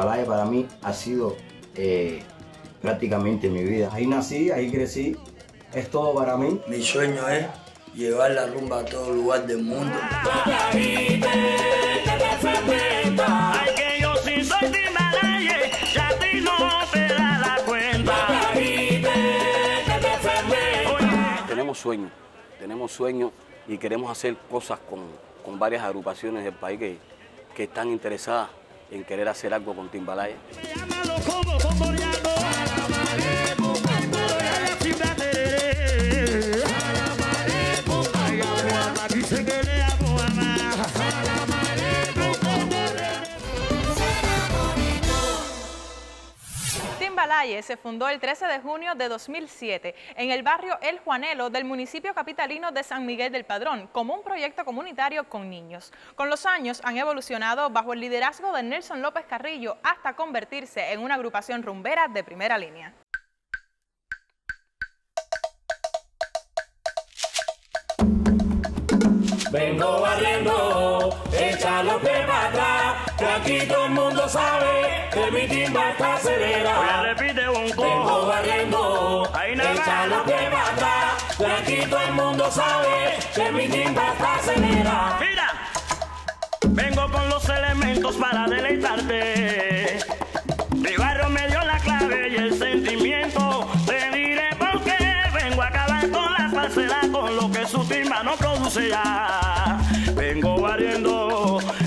Timbalaya para mí ha sido prácticamente mi vida. Ahí nací, ahí crecí, es todo para mí. Mi sueño es llevar la rumba a todo lugar del mundo. Ay, que yo sí soy Timbalaya, ya a ti no te da la cuenta. Tenemos sueños y queremos hacer cosas con varias agrupaciones del país que están interesadas en querer hacer algo con Timbalaya. Timbalaya se fundó el 13 de junio de 2007 en el barrio El Juanelo del municipio capitalino de San Miguel del Padrón como un proyecto comunitario con niños. Con los años han evolucionado bajo el liderazgo de Nelson López Carrillo hasta convertirse en una agrupación rumbera de primera línea. Vengo barriendo, échalo que para atrás, que aquí todo el mundo sabe que mi timba está acelera. Repite un cojo. Vengo barriendo, échalo que para atrás, que aquí todo el mundo sabe que mi timba está acelera. Mira, vengo con los elementos para deleitarte. Mi barrio me dio la clave y el sentimiento. Te diré por qué vengo a acabar con la falsedad, con lo que su timba no produce ya. Vengo barriendo,